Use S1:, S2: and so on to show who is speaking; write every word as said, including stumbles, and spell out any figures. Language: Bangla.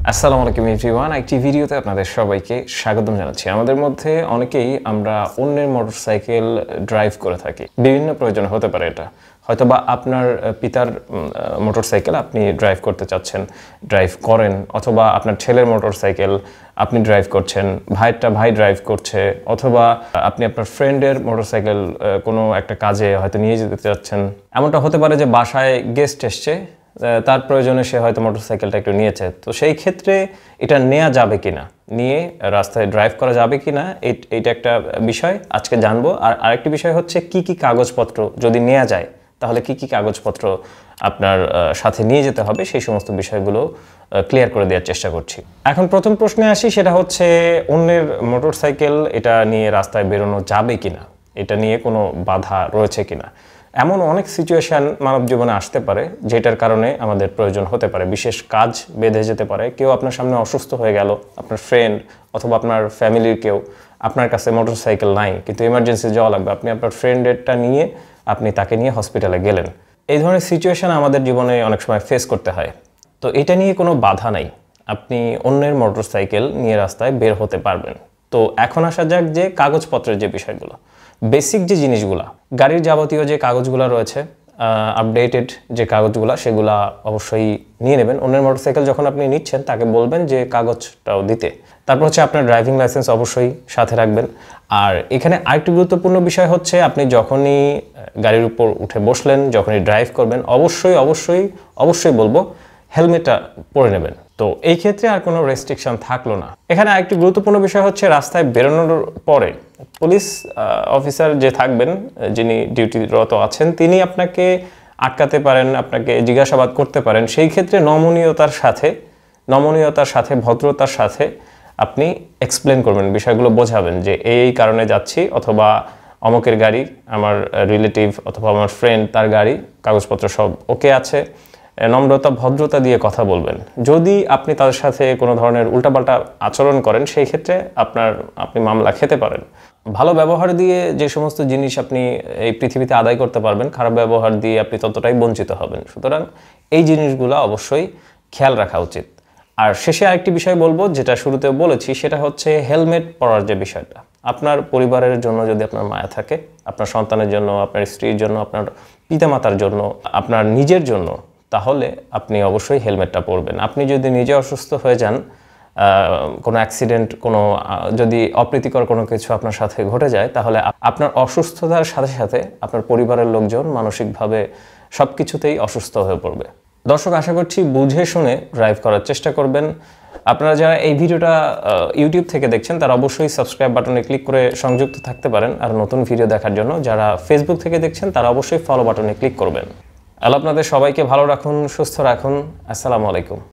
S1: আসসালামু আলাইকুম এভরিওয়ান, একটি ভিডিওতে আপনাদের সবাইকে স্বাগতম জানাচ্ছি। আমাদের মধ্যে অনেকেই আমরা অন্যের মোটরসাইকেল ড্রাইভ করে থাকি। বিভিন্ন প্রয়োজন হতে পারে, এটা হয়তোবা আপনার পিতার মোটরসাইকেল আপনি ড্রাইভ করতে চাচ্ছেন, ড্রাইভ করেন, অথবা আপনার ছেলের মোটরসাইকেল আপনি ড্রাইভ করছেন, ভাইটা ভাই ড্রাইভ করছে, অথবা আপনি আপনার ফ্রেন্ডের মোটরসাইকেল কোনো একটা কাজে হয়তো নিয়ে যেতে চাচ্ছেন। এমনটা হতে পারে যে বাসায় গেস্ট এসছে, তার প্রয়োজনে সে হয়তো মোটরসাইকেলটা একটু নিয়েছে, তো সেই ক্ষেত্রে এটা নেওয়া যাবে কিনা, নিয়ে রাস্তায় ড্রাইভ করা যাবে কিনা, এইটা একটা বিষয় আজকে জানবো। আর আরেকটি বিষয় হচ্ছে কি কি কাগজপত্র যদি নেওয়া যায় তাহলে কি কি কাগজপত্র আপনার সাথে নিয়ে যেতে হবে, সেই সমস্ত বিষয়গুলো ক্লিয়ার করে দেওয়ার চেষ্টা করছি। এখন প্রথম প্রশ্নে আসি, সেটা হচ্ছে অন্যের মোটরসাইকেল এটা নিয়ে রাস্তায় বেরোনো যাবে কিনা, এটা নিয়ে কোনো বাধা রয়েছে কিনা। এমন অনেক সিচুয়েশান মানব জীবনে আসতে পারে যেটার কারণে আমাদের প্রয়োজন হতে পারে, বিশেষ কাজ বেঁধে যেতে পারে। কেউ আপনার সামনে অসুস্থ হয়ে গেল, আপনার ফ্রেন্ড অথবা আপনার ফ্যামিলির কেউ, আপনার কাছে মোটরসাইকেল নাই কিন্তু ইমার্জেন্সি যাওয়া লাগবে, আপনি আপনার ফ্রেন্ডেরটা নিয়ে আপনি তাকে নিয়ে হসপিটালে গেলেন। এই ধরনের সিচুয়েশান আমাদের জীবনে অনেক সময় ফেস করতে হয়। তো এটা নিয়ে কোনো বাধা নাই, আপনি অন্যের মোটরসাইকেল নিয়ে রাস্তায় বের হতে পারবেন। তো এখন আসা যাক যে কাগজপত্রের যে বিষয়গুলো, বেসিক যে জিনিসগুলা, গাড়ির যাবতীয় যে কাগজগুলো রয়েছে, আপডেটেড যে কাগজগুলো, সেগুলা অবশ্যই নিয়ে নেবেন। অন্যের মোটরসাইকেল যখন আপনি নিচ্ছেন তাকে বলবেন যে কাগজটাও দিতে। তারপর হচ্ছে আপনার ড্রাইভিং লাইসেন্স অবশ্যই সাথে রাখবেন। আর এখানে আরেকটি গুরুত্বপূর্ণ বিষয় হচ্ছে, আপনি যখনই গাড়ির উপর উঠে বসলেন, যখনই ড্রাইভ করবেন, অবশ্যই অবশ্যই অবশ্যই বলবো হেলমেটটা পরে নেবেন। তো এই ক্ষেত্রে আর কোনো রেস্ট্রিকশন থাকলো না। এখানে আরেকটি গুরুত্বপূর্ণ বিষয় হচ্ছে, রাস্তায় বেরোনোর পরে পুলিশ অফিসার যে থাকবেন, যিনি ডিউটিরত আছেন, তিনি আপনাকে আটকাতে পারেন, আপনাকে জিজ্ঞাসাবাদ করতে পারেন। সেই ক্ষেত্রে নমনীয়তার সাথে নমনীয়তার সাথে ভদ্রতার সাথে আপনি এক্সপ্লেন করবেন, বিষয়গুলো বোঝাবেন যে এই কারণে যাচ্ছি, অথবা অমুকের গাড়ি, আমার রিলেটিভ অথবা আমার ফ্রেন্ড, তার গাড়ি, কাগজপত্র সব ওকে আছে। নম্রতা ভদ্রতা দিয়ে কথা বলবেন। যদি আপনি তাদের সাথে কোনো ধরনের উল্টাপাল্টা আচরণ করেন, সেই ক্ষেত্রে আপনার আপনি মামলা খেতে পারেন। ভালো ব্যবহার দিয়ে যে সমস্ত জিনিস আপনি এই পৃথিবীতে আদায় করতে পারবেন, খারাপ ব্যবহার দিয়ে আপনি ততটাই বঞ্চিত হবেন। সুতরাং এই জিনিসগুলো অবশ্যই খেয়াল রাখা উচিত। আর শেষে আরেকটি বিষয় বলবো, যেটা শুরুতে বলেছি, সেটা হচ্ছে হেলমেট পরার যে বিষয়টা। আপনার পরিবারের জন্য যদি আপনার মায়া থাকে, আপনার সন্তানের জন্য, আপনার স্ত্রীর জন্য, আপনার পিতামাতার জন্য, আপনার নিজের জন্য, তাহলে আপনি অবশ্যই হেলমেটটা পরবেন। আপনি যদি নিজে অসুস্থ হয়ে যান, কোনো অ্যাক্সিডেন্ট, কোনো যদি অপ্রীতিকর কোনো কিছু আপনার সাথে ঘটে যায়, তাহলে আপনার অসুস্থতার সাথে সাথে আপনার পরিবারের লোকজন মানসিকভাবে সব কিছুতেই অসুস্থ হয়ে পড়বে। দর্শক, আশা করছি বুঝে শুনে ড্রাইভ করার চেষ্টা করবেন। আপনারা যারা এই ভিডিওটা ইউটিউব থেকে দেখছেন, তারা অবশ্যই সাবস্ক্রাইব বাটনে ক্লিক করে সংযুক্ত থাকতে পারেন আর নতুন ভিডিও দেখার জন্য। যারা ফেসবুক থেকে দেখছেন, তারা অবশ্যই ফলো বাটনে ক্লিক করবেন। আল্লাহ আপনাদের সবাইকে ভালো রাখুন, সুস্থ রাখুন। আসসালামু আলাইকুম।